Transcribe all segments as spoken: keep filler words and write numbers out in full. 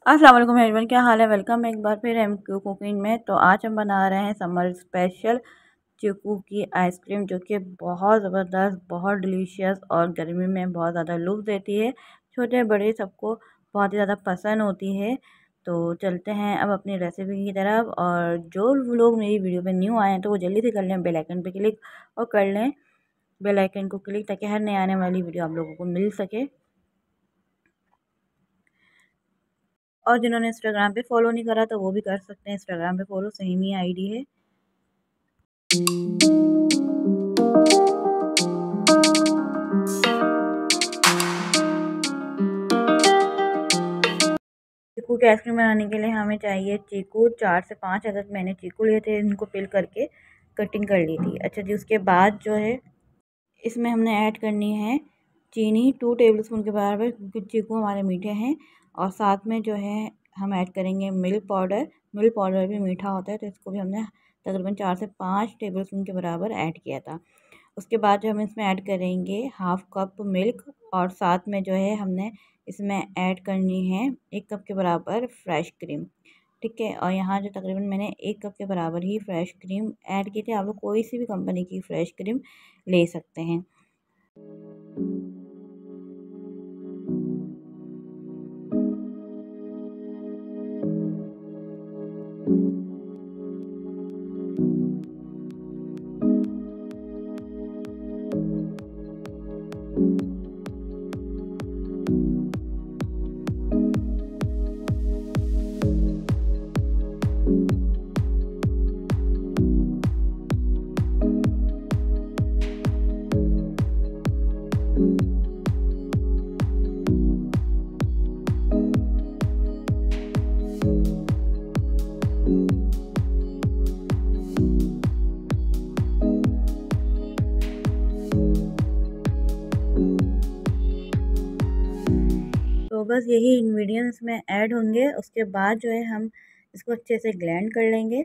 अस्सलाम वालेकुम एवरीवन, क्या हाल है। वेलकम एक बार फिर एम क्यू कुकिंग में। तो आज हम बना रहे हैं समर स्पेशल चीकू की आइसक्रीम, जो कि बहुत ज़बरदस्त, बहुत डिलीशियस और गर्मी में बहुत ज़्यादा लुत्फ़ देती है। छोटे बड़े सबको बहुत ही ज़्यादा पसंद होती है। तो चलते हैं अब अपनी रेसिपी की तरफ। और जो लोग मेरी वीडियो पे न्यू आए हैं तो वो जल्दी से कर लें बेल आइकन पे क्लिक, और कर लें बेल आइकन को क्लिक, ताकि हर नए आने वाली वीडियो आप लोगों को मिल सके। और जिन्होंने इंस्टाग्राम पे फॉलो नहीं करा तो वो भी कर सकते हैं, इंस्टाग्राम पे फॉलो सेम ही आईडी है। चीकू की आइसक्रीम बनाने के लिए हमें चाहिए चीकू, चार से पाँच अदद मैंने चीकू लिए थे, इनको पिल करके कटिंग कर ली थी। अच्छा जी, उसके बाद जो है इसमें हमने ऐड करनी है चीनी टू टेबलस्पून के बराबर, क्योंकि चीकू हमारे मीठे हैं। और साथ में जो है हम ऐड करेंगे मिल्क पाउडर। मिल्क पाउडर भी मीठा होता है, तो इसको भी हमने तकरीबन चार से पाँच टेबलस्पून के बराबर ऐड किया था। उसके बाद जो हम इसमें ऐड करेंगे हाफ़ कप मिल्क, और साथ में जो है हमने इसमें ऐड करनी है एक कप के बराबर फ्रेश क्रीम। ठीक है, और यहाँ जो तकरीबन मैंने एक कप के बराबर ही फ्रेश क्रीम ऐड की थी। आप लोग कोई सी भी कंपनी की फ्रेश क्रीम ले सकते हैं। तो बस यही इंग्रेडिएंट्स में ऐड होंगे। उसके बाद जो है हम इसको अच्छे से ग्राइंड कर लेंगे।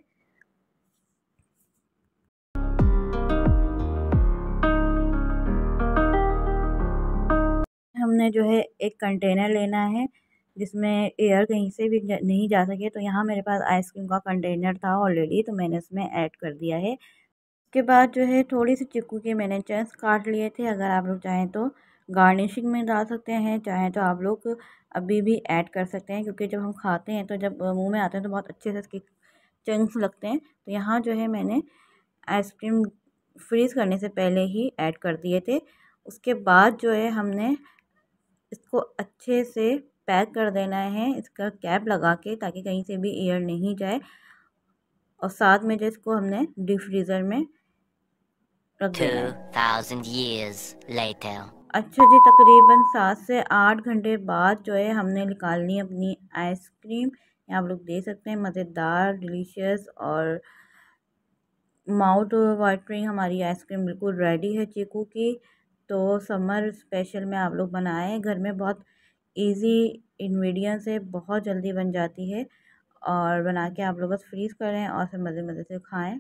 हमने जो है एक कंटेनर लेना है जिसमें एयर कहीं से भी नहीं जा सके। तो यहाँ मेरे पास आइसक्रीम का कंटेनर था ऑलरेडी, तो मैंने इसमें ऐड कर दिया है। उसके बाद जो है थोड़ी सी चीकू के मैंने चंक्स काट लिए थे। अगर आप लोग चाहें तो गार्निशिंग में डाल सकते हैं, चाहें तो आप लोग अभी भी ऐड कर सकते हैं, क्योंकि जब हम खाते हैं तो जब मुंह में आते हैं तो बहुत अच्छे से इसके चंक्स लगते हैं। तो यहाँ जो है मैंने आइसक्रीम फ्रीज़ करने से पहले ही ऐड कर दिए थे। उसके बाद जो है हमने इसको अच्छे से पैक कर देना है, इसका कैप लगा के, ताकि कहीं से भी एयर नहीं जाए। और साथ में जो इसको हमने डीप फ्रीज़र में रख देना है। two thousand years later. अच्छा जी, तकरीबन सात से आठ घंटे बाद जो है हमने निकालनी है अपनी आइसक्रीम। यहाँ आप लोग देख सकते हैं, मज़ेदार, डिलीशियस और माउथ वाटरिंग हमारी आइसक्रीम बिल्कुल रेडी है चीकू की। तो समर स्पेशल में आप लोग बनाएं, घर में बहुत इजी इंग्रेडिएंट्स है, बहुत जल्दी बन जाती है। और बना के आप लोग बस फ्रीज़ करें और फिर मज़े मज़े से खाएं।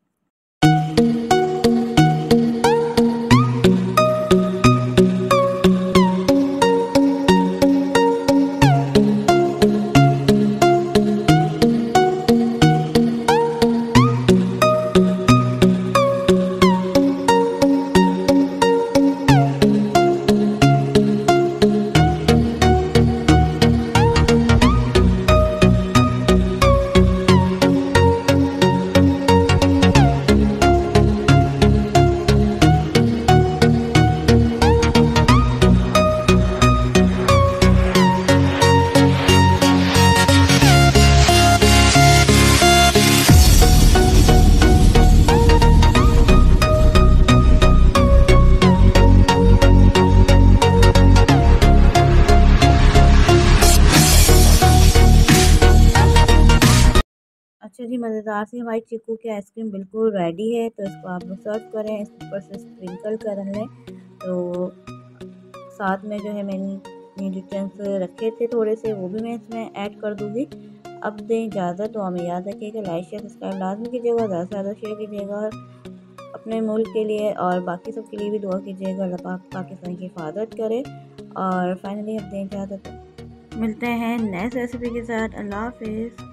अच्छा जी, मज़ेदार सी हमारी चीकू की आइसक्रीम बिल्कुल रेडी है। तो इसको आप लोग सर्व करें, इस ऊपर से स्प्रिंकल कर लें। तो साथ में जो है मैंने जो चंक्स रखे थे थोड़े से, वो भी मैं इसमें ऐड कर दूँगी। अब दें इजाज़त, तो हमें याद रखिएगा लाइक शेयर सब्सक्राइब लाजमी कीजिएगा, ज़्यादा से ज़्यादा शेयर कीजिएगा अपने मुल्क के लिए, और बाकी सब के लिए भी दुआ कीजिएगा, अल्लाह पाक पाकिस्तान की हिफाजत करे। और फाइनली अब दें इजाज़त। मिलते हैं नेक्स्ट रेसिपी के साथ। अल्लाह हाफिज़।